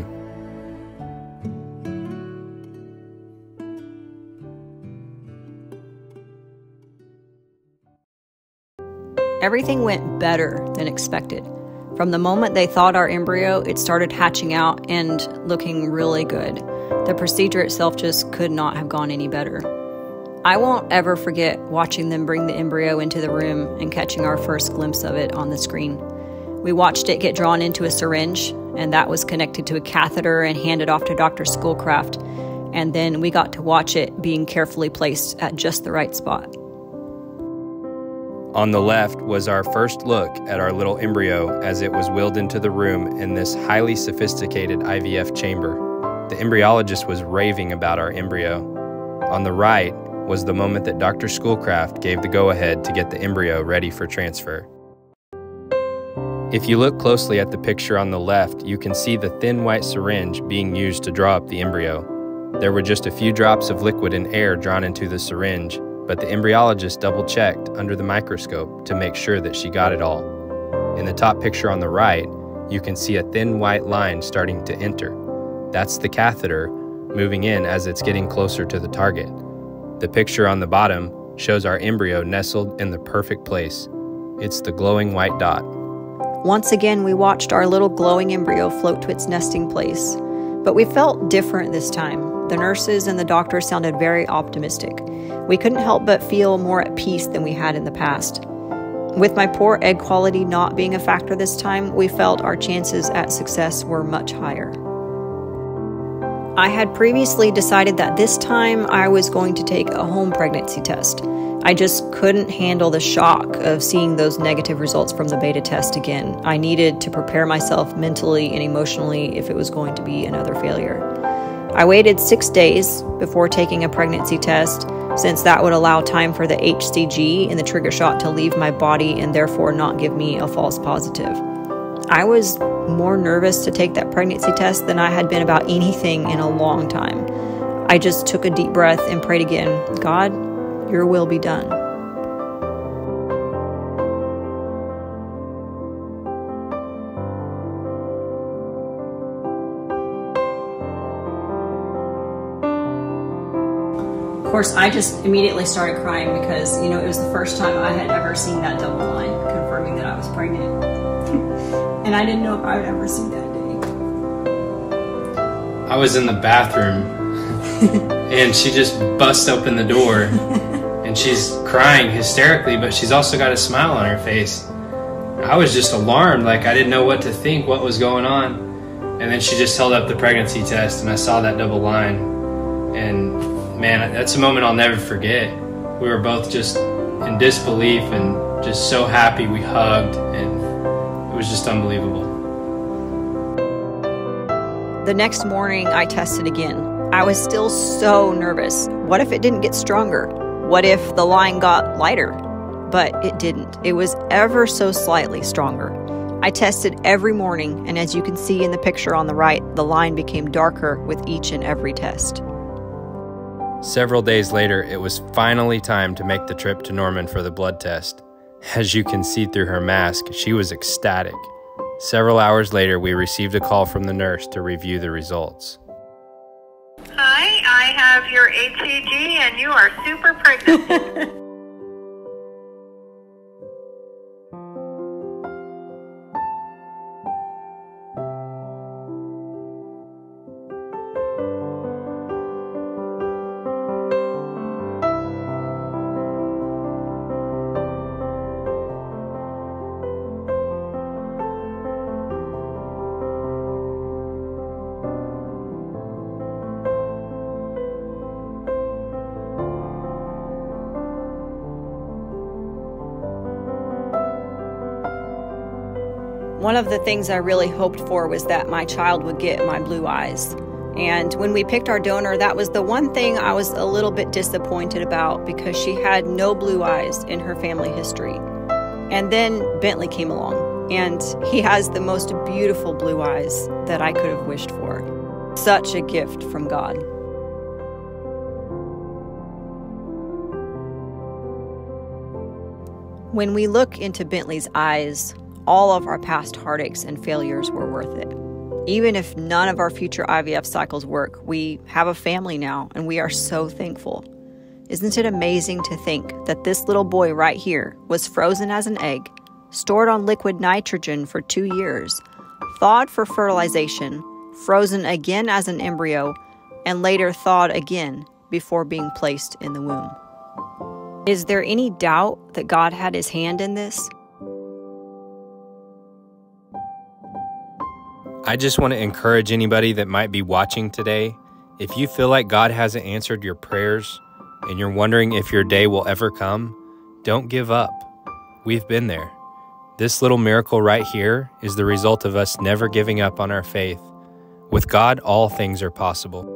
Everything went better than expected. From the moment they thawed our embryo, it started hatching out and looking really good. The procedure itself just could not have gone any better. I won't ever forget watching them bring the embryo into the room and catching our first glimpse of it on the screen. We watched it get drawn into a syringe, and that was connected to a catheter and handed off to Dr. Schoolcraft, and then we got to watch it being carefully placed at just the right spot.
On the left was our first look at our little embryo as it was wheeled into the room in this highly sophisticated IVF chamber. The embryologist was raving about our embryo. On the right was the moment that Dr. Schoolcraft gave the go-ahead to get the embryo ready for transfer. If you look closely at the picture on the left, you can see the thin white syringe being used to draw up the embryo. There were just a few drops of liquid and air drawn into the syringe, but the embryologist double-checked under the microscope to make sure that she got it all. In the top picture on the right, you can see a thin white line starting to enter. That's the catheter moving in as it's getting closer to the target. The picture on the bottom shows our embryo nestled in the perfect place. It's the glowing white dot.
Once again, we watched our little glowing embryo float to its nesting place, but we felt different this time. The nurses and the doctor sounded very optimistic. We couldn't help but feel more at peace than we had in the past. With my poor egg quality not being a factor this time, we felt our chances at success were much higher. I had previously decided that this time I was going to take a home pregnancy test. I just couldn't handle the shock of seeing those negative results from the beta test again. I needed to prepare myself mentally and emotionally if it was going to be another failure. I waited 6 days before taking a pregnancy test, since that would allow time for the HCG and the trigger shot to leave my body and therefore not give me a false positive. I was more nervous to take that pregnancy test than I had been about anything in a long time. I just took a deep breath and prayed again, God, your will be done.
Of course, I just immediately started crying because, it was the first time I had ever seen that double line confirming that I was pregnant. And I didn't know if I would ever see that day.
I was in the bathroom and she just busts open the door and she's crying hysterically, but she's also got a smile on her face. I was just alarmed, I didn't know what to think, what was going on. And then she just held up the pregnancy test and I saw that double line. And man, that's a moment I'll never forget. we were both just in disbelief and just so happy. We hugged, and it was just unbelievable.
The next morning, I tested again. I was still so nervous. What if it didn't get stronger? What if the line got lighter? But it didn't. It was ever so slightly stronger. I tested every morning, and as you can see in the picture on the right, the line became darker with each and every test.
Several days later, it was finally time to make the trip to Norman for the blood test. As you can see through her mask, she was ecstatic. Several hours later, we received a call from the nurse to review the results.
Hi, I have your HCG and you are super pregnant.
One of the things I really hoped for was that my child would get my blue eyes. And when we picked our donor, that was the one thing I was a little bit disappointed about because she had no blue eyes in her family history. And then Bentley came along, and he has the most beautiful blue eyes that I could have wished for. Such a gift from God. When we look into Bentley's eyes, all of our past heartaches and failures were worth it. Even if none of our future IVF cycles work, we have a family now, and we are so thankful. Isn't it amazing to think that this little boy right here was frozen as an egg, stored on liquid nitrogen for 2 years, thawed for fertilization, frozen again as an embryo, and later thawed again before being placed in the womb? Is there any doubt that God had his hand in this?
I just want to encourage anybody that might be watching today. If you feel like God hasn't answered your prayers and you're wondering if your day will ever come, don't give up. We've been there. This little miracle right here is the result of us never giving up on our faith. With God, all things are possible.